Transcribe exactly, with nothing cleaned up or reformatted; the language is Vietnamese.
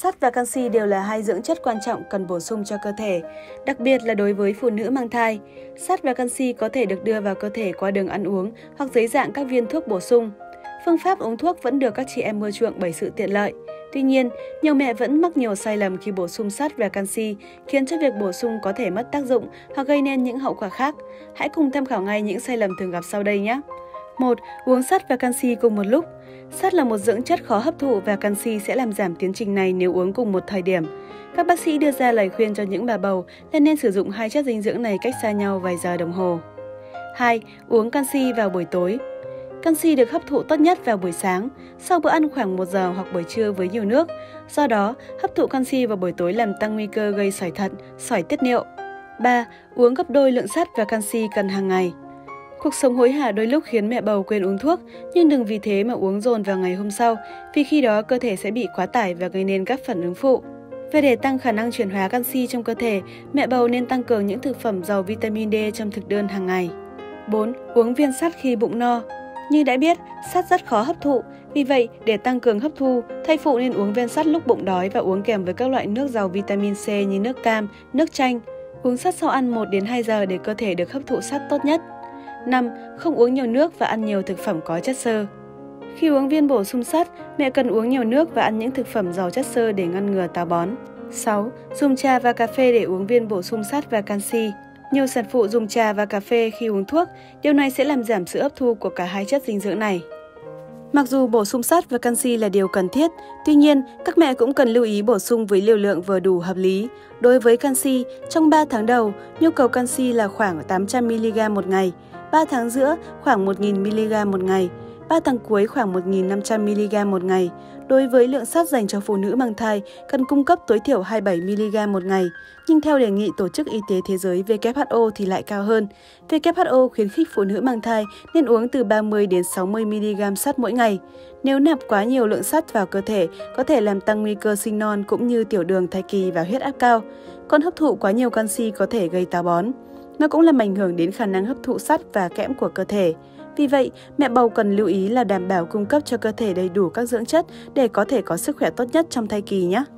Sắt và canxi đều là hai dưỡng chất quan trọng cần bổ sung cho cơ thể, đặc biệt là đối với phụ nữ mang thai. Sắt và canxi có thể được đưa vào cơ thể qua đường ăn uống hoặc dưới dạng các viên thuốc bổ sung. Phương pháp uống thuốc vẫn được các chị em ưa chuộng bởi sự tiện lợi. Tuy nhiên, nhiều mẹ vẫn mắc nhiều sai lầm khi bổ sung sắt và canxi, khiến cho việc bổ sung có thể mất tác dụng hoặc gây nên những hậu quả khác. Hãy cùng tham khảo ngay những sai lầm thường gặp sau đây nhé. một. Uống sắt và canxi cùng một lúc. Sắt là một dưỡng chất khó hấp thụ và canxi sẽ làm giảm tiến trình này nếu uống cùng một thời điểm. Các bác sĩ đưa ra lời khuyên cho những bà bầu là nên sử dụng hai chất dinh dưỡng này cách xa nhau vài giờ đồng hồ. hai. Uống canxi vào buổi tối. Canxi được hấp thụ tốt nhất vào buổi sáng, sau bữa ăn khoảng một giờ hoặc buổi trưa với nhiều nước. Do đó, hấp thụ canxi vào buổi tối làm tăng nguy cơ gây sỏi thận, sỏi tiết niệu. ba. Uống gấp đôi lượng sắt và canxi cần hàng ngày. Cuộc sống hối hả đôi lúc khiến mẹ bầu quên uống thuốc, nhưng đừng vì thế mà uống dồn vào ngày hôm sau, vì khi đó cơ thể sẽ bị quá tải và gây nên các phản ứng phụ. Về để tăng khả năng chuyển hóa canxi trong cơ thể, mẹ bầu nên tăng cường những thực phẩm giàu vitamin D trong thực đơn hàng ngày. bốn. Uống viên sắt khi bụng no. Như đã biết, sắt rất khó hấp thụ, vì vậy để tăng cường hấp thu, thai phụ nên uống viên sắt lúc bụng đói và uống kèm với các loại nước giàu vitamin C như nước cam, nước chanh. Uống sắt sau ăn một đến hai giờ để cơ thể được hấp thụ sắt tốt nhất. năm. Không uống nhiều nước và ăn nhiều thực phẩm có chất xơ. Khi uống viên bổ sung sắt, mẹ cần uống nhiều nước và ăn những thực phẩm giàu chất xơ để ngăn ngừa táo bón. sáu. Dùng trà và cà phê để uống viên bổ sung sắt và canxi. Nhiều sản phụ dùng trà và cà phê khi uống thuốc, điều này sẽ làm giảm sự hấp thu của cả hai chất dinh dưỡng này. Mặc dù bổ sung sắt và canxi là điều cần thiết, tuy nhiên, các mẹ cũng cần lưu ý bổ sung với liều lượng vừa đủ hợp lý. Đối với canxi, trong ba tháng đầu, nhu cầu canxi là khoảng tám trăm mi-li-gam một ngày, ba tháng giữa khoảng một nghìn mi-li-gam một ngày, ba tháng cuối khoảng một nghìn năm trăm mi-li-gam một ngày. Đối với lượng sắt dành cho phụ nữ mang thai, cần cung cấp tối thiểu hai mươi bảy mi-li-gam một ngày, nhưng theo đề nghị Tổ chức Y tế Thế giới W H O thì lại cao hơn. W H O khuyến khích phụ nữ mang thai nên uống từ ba mươi đến sáu mươi mi-li-gam sắt mỗi ngày. Nếu nạp quá nhiều lượng sắt vào cơ thể, có thể làm tăng nguy cơ sinh non cũng như tiểu đường thai kỳ và huyết áp cao. Còn hấp thụ quá nhiều canxi có thể gây táo bón. Nó cũng làm ảnh hưởng đến khả năng hấp thụ sắt và kẽm của cơ thể. Vì vậy, mẹ bầu cần lưu ý là đảm bảo cung cấp cho cơ thể đầy đủ các dưỡng chất để có thể có sức khỏe tốt nhất trong thai kỳ nhé.